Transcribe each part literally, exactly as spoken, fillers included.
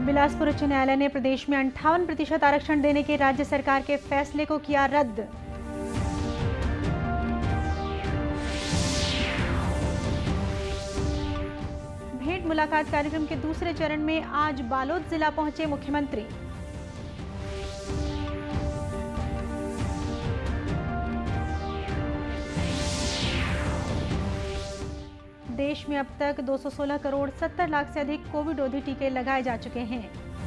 बिलासपुर उच्च न्यायालय ने प्रदेश में अंठावन प्रतिशत आरक्षण देने के राज्य सरकार के फैसले को किया रद्द। भेंट मुलाकात कार्यक्रम के दूसरे चरण में आज बालोद जिला पहुंचे मुख्यमंत्री। देश में अब तक दो सौ सोलह करोड़ सत्तर लाख से अधिक कोविड रोधी टीके लगाए जा चुके हैं।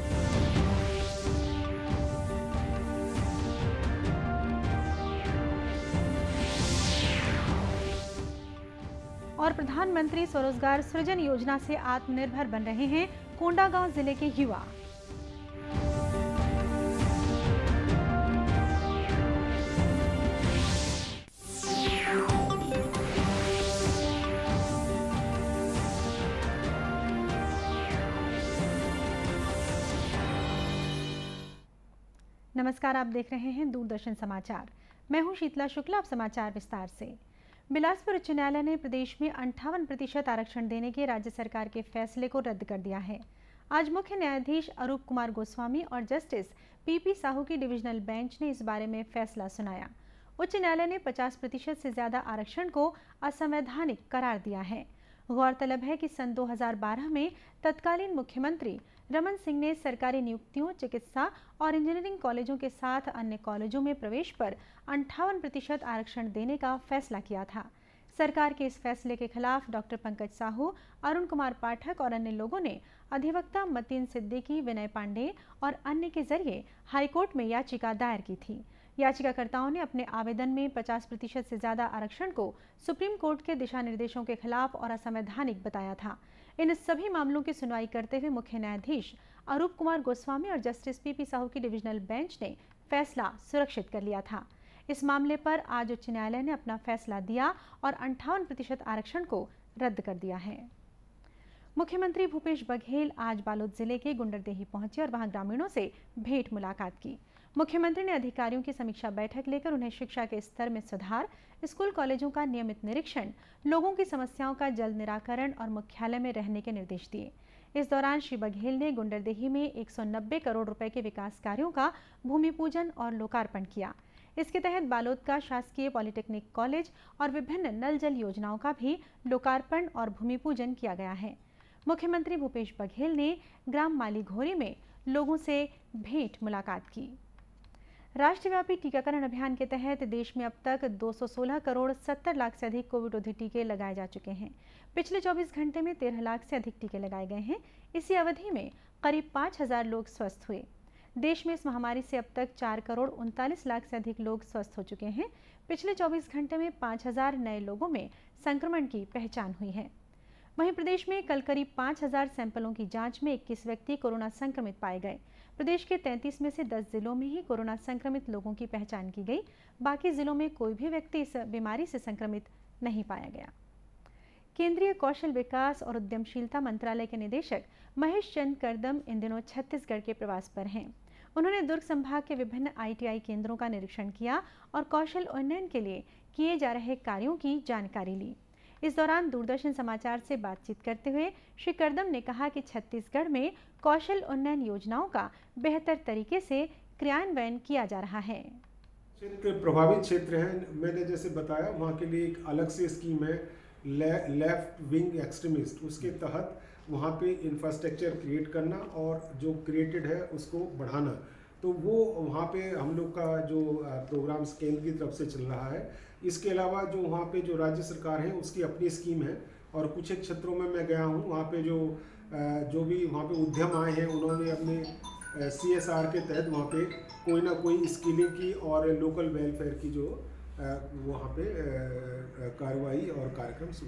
और प्रधानमंत्री स्वरोजगार सृजन योजना से आत्मनिर्भर बन रहे हैं कोंडागांव जिले के युवा। नमस्कार, आप देख रहे हैं दूरदर्शन समाचार। मैं हूं शीतला शुक्ला। अब समाचार विस्तार से। बिलासपुर उच्च न्यायालय ने प्रदेश में अंठावन प्रतिशत आरक्षण देने के राज्य सरकार के फैसले को रद्द कर दिया है। आज मुख्य न्यायाधीश अरूप कुमार गोस्वामी और जस्टिस पीपी साहू की डिविजनल बेंच ने इस बारे में फैसला सुनाया। उच्च न्यायालय ने पचास प्रतिशत से ज्यादा आरक्षण को असंवैधानिक करार दिया है। गौरतलब है कि सन दो हज़ार बारह में तत्कालीन मुख्यमंत्री रमन सिंह ने सरकारी नियुक्तियों, चिकित्सा और इंजीनियरिंग कॉलेजों के साथ अन्य कॉलेजों में प्रवेश पर अंठावन प्रतिशत आरक्षण देने का फैसला किया था। सरकार के इस फैसले के खिलाफ डॉक्टर पंकज साहू, अरुण कुमार पाठक और अन्य लोगों ने अधिवक्ता मतीन सिद्दीकी, विनय पांडे और अन्य के जरिए हाईकोर्ट में याचिका दायर की थी। याचिकाकर्ताओं ने अपने आवेदन में पचास प्रतिशत से ज्यादा आरक्षण को सुप्रीम कोर्ट के दिशा निर्देशों के खिलाफ और असंवैधानिक बताया था। इन सभी मामलों की सुनवाई करते हुए मुख्य न्यायाधीश अरूप कुमार गोस्वामी और जस्टिस पीपी साहू की डिविजनल बेंच ने फैसला सुरक्षित कर लिया था। इस मामले पर आज उच्च न्यायालय ने अपना फैसला दिया और अंठावन प्रतिशत आरक्षण को रद्द कर दिया है। मुख्यमंत्री भूपेश बघेल आज बालोद जिले के गुंडरदेही पहुंचे और वहां ग्रामीणों से भेंट मुलाकात की। मुख्यमंत्री ने अधिकारियों की समीक्षा बैठक लेकर उन्हें शिक्षा के स्तर में सुधार, स्कूल कॉलेजों का नियमित निरीक्षण, लोगों की समस्याओं का जल्द निराकरण और मुख्यालय में रहने के निर्देश दिए। इस दौरान श्री बघेल ने गुंडरदेही में एक सौ नब्बे करोड़ रुपए के विकास कार्यों का भूमि पूजन और लोकार्पण किया। इसके तहत बालोद का शासकीय पॉलिटेक्निक कॉलेज और विभिन्न नल जल योजनाओं का भी लोकार्पण और भूमि पूजन किया गया है। मुख्यमंत्री भूपेश बघेल ने ग्राम मालीघोरी में लोगों से भेंट मुलाकात की। राष्ट्रव्यापी टीकाकरण अभियान के तहत देश में अब तक दो सौ सोलह करोड़ सत्तर लाख से अधिक कोविड रोधी टीके लगाए जा चुके हैं। पिछले चौबीस घंटे में तेरह लाख से अधिक टीके लगाए गए हैं। इसी अवधि में करीब पाँच हजार लोग स्वस्थ हुए। देश में इस महामारी से अब तक चार करोड़ उनतालीस लाख से अधिक लोग स्वस्थ हो चुके हैं। पिछले चौबीस घंटे में पाँच हजार नए लोगों में संक्रमण की पहचान हुई है। वहीं प्रदेश में कल करीब पाँच हजार सैंपलों की जांच में इक्कीस व्यक्ति कोरोना संक्रमित पाए गए। प्रदेश के तैंतीस में से दस जिलों में ही कोरोना संक्रमित लोगों की पहचान की गई। बाकी जिलों में कोई भी व्यक्ति इस बीमारी से संक्रमित नहीं पाया गया। केंद्रीय कौशल विकास और उद्यमशीलता मंत्रालय के निदेशक महेश चंद करदम इन दिनों छत्तीसगढ़ के प्रवास पर हैं। उन्होंने दुर्ग संभाग के विभिन्न आई टी आई केंद्रों का निरीक्षण किया और कौशल उन्नयन के लिए किए जा रहे कार्यों की जानकारी ली। इस दौरान दूरदर्शन समाचार से बातचीत करते हुए श्री करदम ने कहा कि छत्तीसगढ़ में कौशल उन्नयन योजनाओं का बेहतर तरीके से क्रियान्वयन किया जा रहा है। क्षेत्र प्रभावित क्षेत्र है, मैंने जैसे बताया वहाँ के लिए एक अलग से स्कीम है ले, लेफ्ट विंग एक्सट्रीमिस्ट। उसके तहत वहाँ पे इंफ्रास्ट्रक्चर क्रिएट करना और जो क्रिएटेड है उसको बढ़ाना। तो वो वहाँ पे हम लोग का जो प्रोग्राम्स केंद्र की तरफ से चल रहा है। इसके अलावा जो वहाँ पे जो राज्य सरकार है उसकी अपनी स्कीम है और कुछ एक क्षेत्रों में मैं गया हूँ, वहाँ पे जो जो भी वहाँ पे उद्यम आए हैं उन्होंने अपने सी एस आर के तहत वहाँ पे कोई ना कोई स्किलिंग की और लोकल वेलफेयर की जो वहाँ पे कार्रवाई और कार्यक्रम शुरू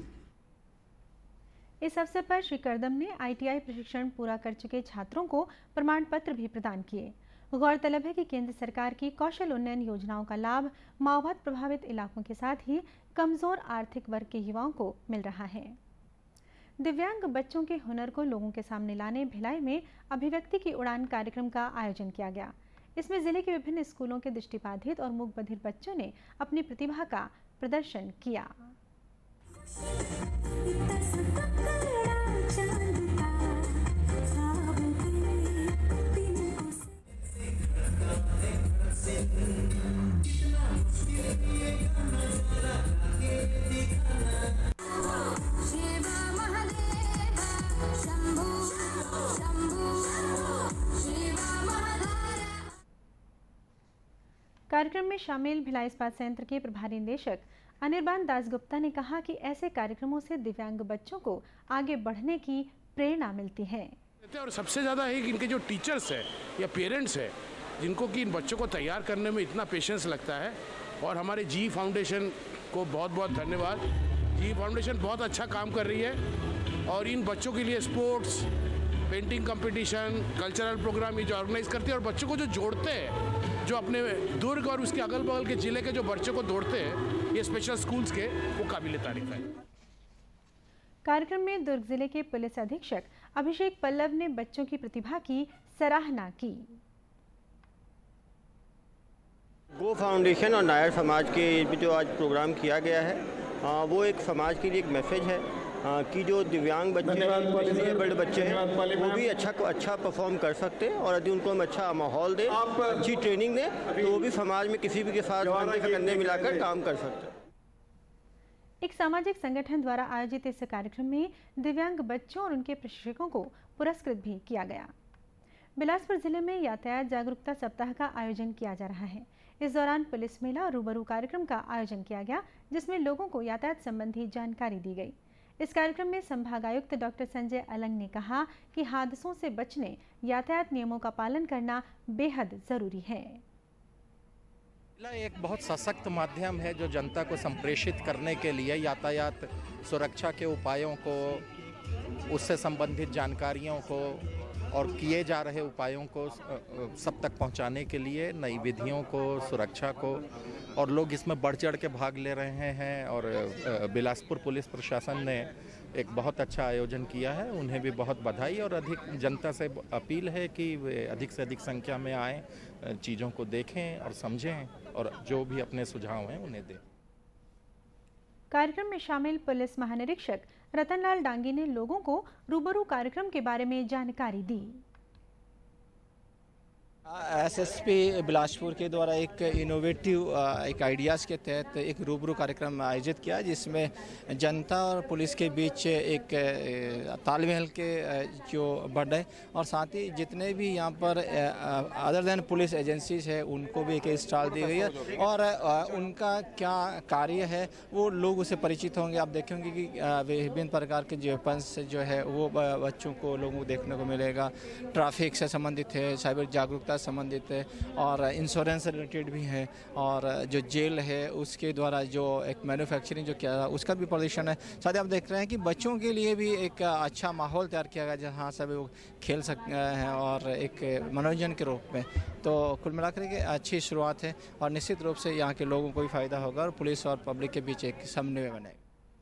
किए। इस अवसर पर श्री करदम ने आई टी आई प्रशिक्षण पूरा कर चुके छात्रों को प्रमाण पत्र भी प्रदान किए। गौरतलब है कि केंद्र सरकार की कौशल उन्नयन योजनाओं का लाभ माओवाद प्रभावित इलाकों के साथ ही कमजोर आर्थिक वर्ग के युवाओं को मिल रहा है। दिव्यांग बच्चों के हुनर को लोगों के सामने लाने भिलाई में अभिव्यक्ति की उड़ान कार्यक्रम का आयोजन किया गया। इसमें जिले के विभिन्न स्कूलों के दृष्टिबाधित और मूक बधिर बच्चों ने अपनी प्रतिभा का प्रदर्शन किया। कार्यक्रम में शामिल भिलाई इस्पात संयंत्र के प्रभारी निदेशक अनिर्बान दास गुप्ता ने कहा कि ऐसे कार्यक्रमों से दिव्यांग बच्चों को आगे बढ़ने की प्रेरणा मिलती है। और सबसे ज़्यादा है कि इनके जो टीचर्स है या पेरेंट्स है, जिनको कि इन बच्चों को तैयार करने में इतना पेशेंस लगता है, और हमारे जी फाउंडेशन को बहुत बहुत धन्यवाद। जी फाउंडेशन बहुत अच्छा काम कर रही है और इन बच्चों के लिए sports, painting competition, cultural programme ये जो ऑर्गेनाइज करती है और बच्चों को जो जोड़ते हैं, जो अपने दुर्ग और उसके अगल बगल के ज़िले के जो बच्चों को जोड़ते हैं ये स्पेशल स्कूल्स के, वो काबिल तारीफ है। कार्यक्रम में दुर्ग जिले के पुलिस अधीक्षक अभिषेक पल्लव ने बच्चों की प्रतिभा की सराहना की। गो फाउंडेशन और नायर समाज के भी जो आज प्रोग्राम किया गया है आ, वो एक समाज के लिए एक मैसेज है आ, कि जो दिव्यांग बच्चे हैं, बड़े बच्चे हैं, वो भी अच्छा अच्छा परफॉर्म कर सकते हैं और यदि उनको हम अच्छा माहौल दें, अच्छी ट्रेनिंग दें, तो वो भी समाज में किसी भी के साथ कंधे से कंधे मिलाकर काम कर सकते हैं। एक सामाजिक संगठन द्वारा आयोजित इस कार्यक्रम में दिव्यांग बच्चों और उनके प्रशिक्षकों को पुरस्कृत भी किया गया। बिलासपुर जिले में यातायात जागरूकता सप्ताह का आयोजन किया जा रहा है। इस दौरान पुलिस मेला और रूबरू कार्यक्रम का आयोजन किया गया, जिसमें लोगों को यातायात संबंधी जानकारी दी गई। इस कार्यक्रम में संभागायुक्त डॉक्टर संजय अलंग ने कहा कि हादसों से बचने यातायात नियमों का पालन करना बेहद जरूरी है। एक बहुत सशक्त माध्यम है जो जनता को संप्रेषित करने के लिए यातायात सुरक्षा के उपायों को, उससे संबंधित जानकारियों को और किए जा रहे उपायों को सब तक पहुंचाने के लिए, नई विधियों को, सुरक्षा को, और लोग इसमें बढ़ चढ़ के भाग ले रहे हैं। और बिलासपुर पुलिस प्रशासन ने एक बहुत अच्छा आयोजन किया है, उन्हें भी बहुत बधाई। और अधिक जनता से अपील है कि वे अधिक से अधिक संख्या में आएँ, चीज़ों को देखें और समझें और जो भी अपने सुझाव हैं उन्हें दें। कार्यक्रम में शामिल पुलिस महानिरीक्षक रतनलाल डांगी ने लोगों को रूबरू कार्यक्रम के बारे में जानकारी दी। एसएसपी बिलासपुर के द्वारा एक इनोवेटिव एक आइडियाज़ के तहत एक रूबरू कार्यक्रम आयोजित किया, जिसमें जनता और पुलिस के बीच एक तालमेल के जो बढ़े और साथ ही जितने भी यहाँ पर अदर देन पुलिस एजेंसीज है उनको भी एक स्टॉल दी गई है और उनका क्या कार्य है वो लोग उससे परिचित होंगे। आप देखेंगे कि विभिन्न प्रकार के जो वेपन्स जो है वो बच्चों को लोगों को देखने को मिलेगा। ट्रैफिक से संबंधित है, साइबर जागरूकता संबंधित है और इंश्योरेंस रिलेटेड भी है, और जो जेल है उसके द्वारा जो एक मैन्युफैक्चरिंग जो किया उसका भी प्रदर्शन है। साथ ही आप देख रहे हैं कि बच्चों के लिए भी एक अच्छा माहौल तैयार किया गया जहाँ सब वो खेल सकते हैं और एक मनोरंजन के रूप में। तो कुल मिलाकर के अच्छी शुरुआत है और निश्चित रूप से यहाँ के लोगों को भी फायदा होगा और पुलिस और पब्लिक के बीच एक समन्वय बनेगा।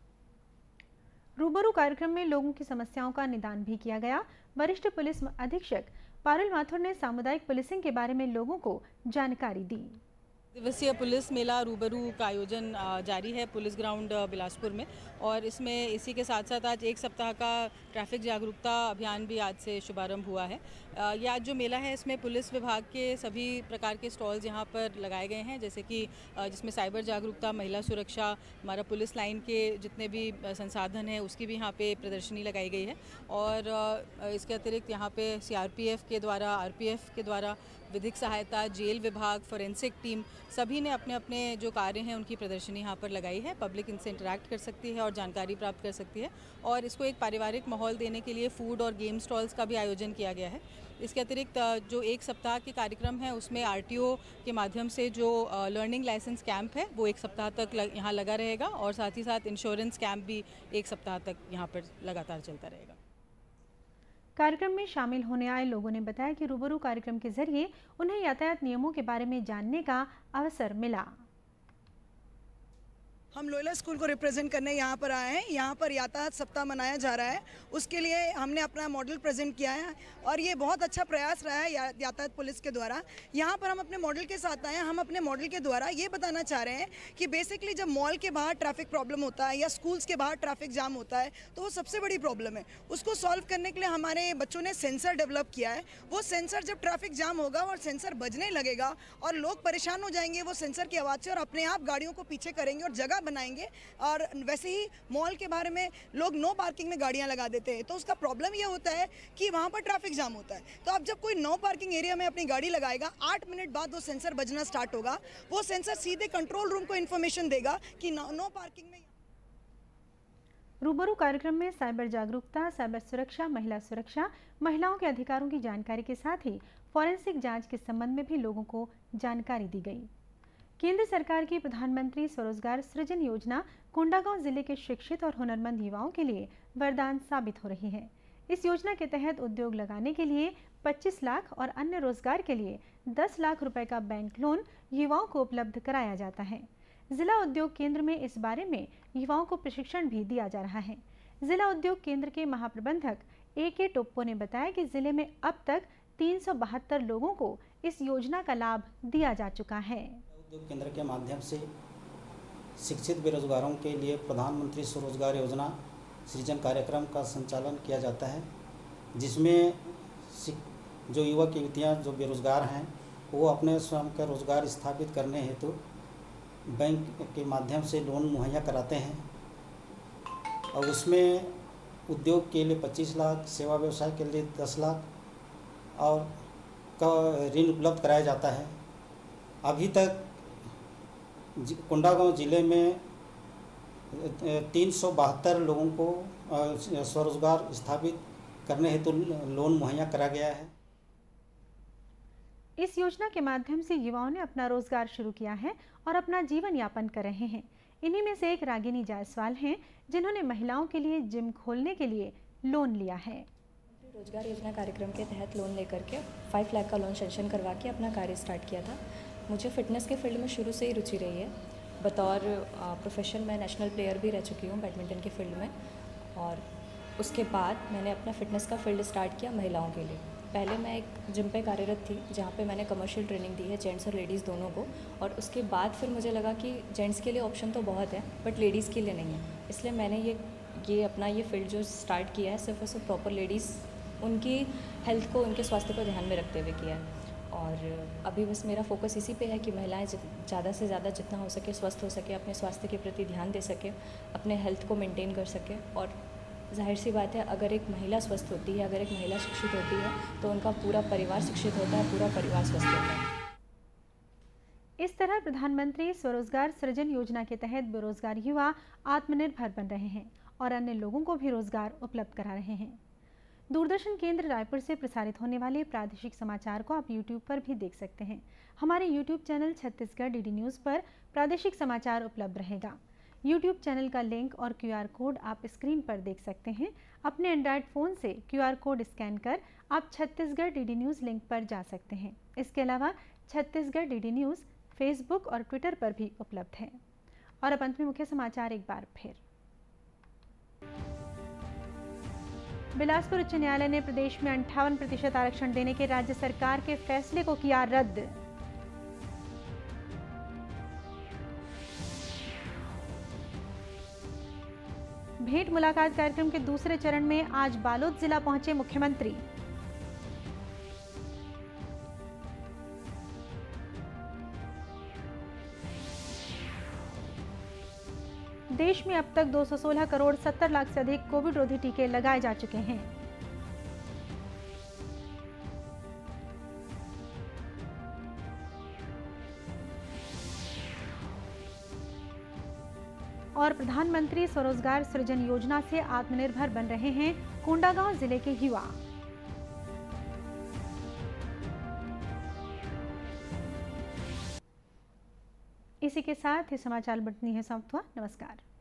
रूबरू कार्यक्रम में लोगों की समस्याओं का निदान भी किया गया। वरिष्ठ पुलिस अधीक्षक पारुल माथुर ने सामुदायिक पुलिसिंग के बारे में लोगों को जानकारी दी। दिवसीय पुलिस मेला रूबरू का आयोजन जारी है पुलिस ग्राउंड बिलासपुर में, और इसमें इसी के साथ साथ आज एक सप्ताह का ट्रैफिक जागरूकता अभियान भी आज से शुभारंभ हुआ है। ये आज जो मेला है इसमें पुलिस विभाग के सभी प्रकार के स्टॉल्स यहाँ पर लगाए गए हैं, जैसे कि जिसमें साइबर जागरूकता, महिला सुरक्षा, हमारा पुलिस लाइन के जितने भी संसाधन हैं उसकी भी यहाँ पे प्रदर्शनी लगाई गई है। और इसके अतिरिक्त यहाँ पे सीआरपीएफ के द्वारा, आरपीएफ के द्वारा, विधिक सहायता, जेल विभाग, फोरेंसिक टीम सभी ने अपने अपने जो कार्य हैं उनकी प्रदर्शनी यहाँ पर लगाई है। पब्लिक इनसे इंटरैक्ट कर सकती है और जानकारी प्राप्त कर सकती है, और इसको एक पारिवारिक माहौल देने के लिए फूड और गेम स्टॉल्स का भी आयोजन किया गया है। इसके अतिरिक्त जो एक सप्ताह के कार्यक्रम है उसमें आरटीओ के माध्यम से जो लर्निंग लाइसेंस कैंप है वो एक सप्ताह तक लग, यहाँ लगा रहेगा, और साथ ही साथ इंश्योरेंस कैंप भी एक सप्ताह तक यहाँ पर लगातार चलता रहेगा। कार्यक्रम में शामिल होने आए लोगों ने बताया कि रूबरू कार्यक्रम के जरिए उन्हें यातायात नियमों के बारे में जानने का अवसर मिला। हम लोयला स्कूल को रिप्रेजेंट करने यहाँ पर आए हैं। यहाँ पर यातायात सप्ताह मनाया जा रहा है, उसके लिए हमने अपना मॉडल प्रेजेंट किया है और ये बहुत अच्छा प्रयास रहा है या, यातायात पुलिस के द्वारा। यहाँ पर हम अपने मॉडल के साथ आए हैं। हम अपने मॉडल के द्वारा ये बताना चाह रहे हैं कि बेसिकली जब मॉल के बाहर ट्रैफिक प्रॉब्लम होता है या स्कूल्स के बाहर ट्रैफिक जाम होता है तो वो सबसे बड़ी प्रॉब्लम है। उसको सॉल्व करने के लिए हमारे बच्चों ने सेंसर डेवलप किया है। वो सेंसर जब ट्रैफिक जाम होगा और सेंसर बजने लगेगा और लोग परेशान हो जाएंगे वो सेंसर की आवाज़ से, और अपने आप गाड़ियों को पीछे करेंगे और जगह बनाएंगे। और वैसे ही मॉल के बारे में लोग नो पार्किंग में गाड़ियां लगा देते हैं, तो उसका प्रॉब्लम ये होता है कि वहाँ पर ट्रैफिक जाम होता है। तो अब जब कोई नो पार्किंग एरिया में अपनी गाड़ी लगाएगा, आठ मिनट बाद वो सेंसर बजना स्टार्ट होगा, वो सेंसर सीधे कंट्रोल रूम को इन्फॉर्मेशन देगा कि नो, नो पार्किंग में। रूबरू कार्यक्रम में साइबर जागरूकता, साइबर सुरक्षा, महिला सुरक्षा, महिलाओं के अधिकारों की जानकारी के साथ ही फॉरेंसिक जांच के संबंध में भी लोगों को जानकारी दी गई। केंद्र सरकार की प्रधानमंत्री स्वरोजगार सृजन योजना कोंडागांव जिले के शिक्षित और हुनरमंद युवाओं के लिए वरदान साबित हो रही है। इस योजना के तहत उद्योग लगाने के लिए पच्चीस लाख और अन्य रोजगार के लिए दस लाख रुपए का बैंक लोन युवाओं को उपलब्ध कराया जाता है। जिला उद्योग केंद्र में इस बारे में युवाओं को प्रशिक्षण भी दिया जा रहा है। जिला उद्योग केंद्र के महाप्रबंधक ए के टोप्पो ने बताया कि जिले में अब तक तीन सौ बहत्तर लोगों को इस योजना का लाभ दिया जा चुका है। उद्योग केंद्र के माध्यम से शिक्षित बेरोजगारों के लिए प्रधानमंत्री स्वरोजगार योजना सृजन कार्यक्रम का संचालन किया जाता है, जिसमें जो युवक युवतियाँ जो बेरोजगार हैं वो अपने स्वयं का रोजगार स्थापित करने हेतु बैंक के माध्यम से लोन मुहैया कराते हैं और उसमें उद्योग के लिए पच्चीस लाख, सेवा व्यवसाय के लिए दस लाख और का ऋण उपलब्ध कराया जाता है। अभी तक कोंडागांव जिले में तीन सौ बहत्तर लोगों को स्वरोजगार स्थापित करने हेतु लोन मुहैया करा गया है। इस योजना के माध्यम से युवाओं ने अपना रोजगार शुरू किया है और अपना जीवन यापन कर रहे हैं। इन्हीं में से एक रागिनी जायसवाल हैं, जिन्होंने महिलाओं के लिए जिम खोलने के लिए लोन लिया है। रोजगार योजना कार्यक्रम के तहत लोन लेकर के पाँच लाख का लोन सेंक्शन करवा के अपना कार्य स्टार्ट किया था। मुझे फिटनेस के फील्ड में शुरू से ही रुचि रही है। बतौर प्रोफेशन मैं नेशनल प्लेयर भी रह चुकी हूँ बैडमिंटन के फील्ड में, और उसके बाद मैंने अपना फिटनेस का फील्ड स्टार्ट किया महिलाओं के लिए। पहले मैं एक जिम पे कार्यरत थी, जहाँ पे मैंने कमर्शियल ट्रेनिंग दी है जेंट्स और लेडीज़ दोनों को, और उसके बाद फिर मुझे लगा कि जेंट्स के लिए ऑप्शन तो बहुत है बट लेडीज़ के लिए नहीं है। इसलिए मैंने ये ये अपना ये फील्ड जो स्टार्ट किया है सिर्फ और सिर्फ प्रॉपर लेडीज़ उनकी हेल्थ को, उनके स्वास्थ्य को ध्यान में रखते हुए किया है। और अभी बस मेरा फोकस इसी पे है कि महिलाएं ज़्यादा से ज़्यादा जितना हो सके स्वस्थ हो सके, अपने स्वास्थ्य के प्रति ध्यान दे सके, अपने हेल्थ को मेंटेन कर सके। और जाहिर सी बात है, अगर एक महिला स्वस्थ होती है, अगर एक महिला शिक्षित होती है तो उनका पूरा परिवार शिक्षित होता है, पूरा परिवार स्वस्थ होता है। इस तरह प्रधानमंत्री स्वरोजगार सृजन योजना के तहत बेरोजगार युवा आत्मनिर्भर बन रहे हैं और अन्य लोगों को भी रोजगार उपलब्ध करा रहे हैं। दूरदर्शन केंद्र रायपुर से प्रसारित होने वाले प्रादेशिक समाचार को आप यूट्यूब पर भी देख सकते हैं। हमारे YouTube channel Chhattisgarh DD news पर प्रादेशिक समाचार उपलब्ध रहेगा। यूट्यूब चैनल का लिंक और क्यूआर कोड आप स्क्रीन पर देख सकते हैं। अपने एंड्रॉयड फ़ोन से क्यूआर कोड स्कैन कर आप छत्तीसगढ़ डीडी न्यूज़ लिंक पर जा सकते हैं। इसके अलावा छत्तीसगढ़ डीडी न्यूज़ फेसबुक और ट्विटर पर भी उपलब्ध है। और अब अंत में मुख्य समाचार एक बार फिर। बिलासपुर उच्च न्यायालय ने प्रदेश में अंठावन प्रतिशत आरक्षण देने के राज्य सरकार के फैसले को किया रद्द। भेंट मुलाकात कार्यक्रम के दूसरे चरण में आज बालोद जिला पहुंचे मुख्यमंत्री। देश में अब तक दो सौ सोलह करोड़ सत्तर लाख से अधिक कोविड रोधी टीके लगाए जा चुके हैं। और प्रधानमंत्री स्वरोजगार सृजन योजना से आत्मनिर्भर बन रहे हैं कोंडागांव जिले के युवा। इसी के साथ ही समाचार बुलेटिन है समाप्त हुआ। नमस्कार।